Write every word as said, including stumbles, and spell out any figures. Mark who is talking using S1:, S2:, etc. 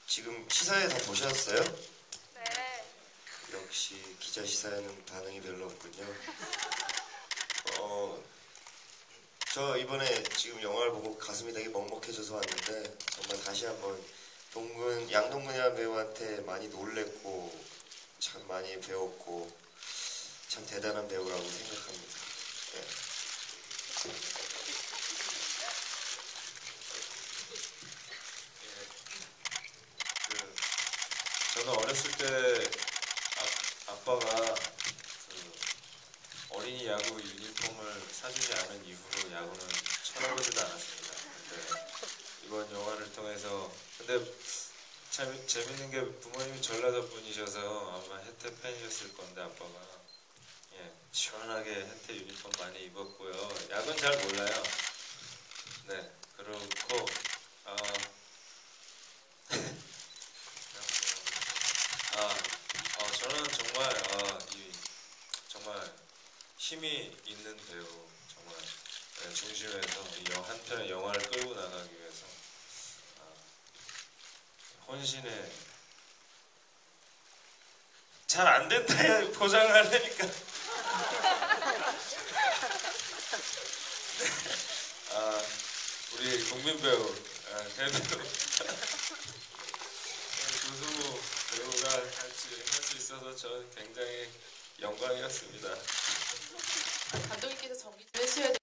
S1: 지금 시사회 다 보셨어요?
S2: 네.
S1: 역시 기자 시사회는 반응이 별로 없군요. 어, 저 이번에 지금 영화를 보고 가슴이 되게 먹먹해져서 왔는데 정말 다시 한번 동근, 양동근이라는 배우한테 많이 놀랬고 참 많이 배웠고 참 대단한 배우라고 생각합니다. 네.
S3: 그, 저는 어렸을 때 아, 아빠가 그 어린이 야구 유니폼을 사주지 않은 이후로 야구는 쳐다보지도 않았습니다. 근데 이번 영화를 통해서 근데 참 재밌는 게 부모님이 전라도 분이셔서 아마 혜태 팬이셨을 건데 아빠가 예, 시원하게 혜태 유니폼 많이 입었고요. 야구는 잘 몰라요. 네, 그렇고 아, 아, 어, 저는 정말 아, 이, 정말 힘이 있는 배우 정말 네, 중심에서 이 한 편의 영화를 끌고 나가기 위해서 아, 혼신의 잘 안 된다 포장을 하려니까 아, 우리 국민 배우 아, 대배우 조승우 배우가 같이 할 수 있어서 저는 굉장히 영광이었습니다.
S2: 감독님께서 정리 좀 해주셔야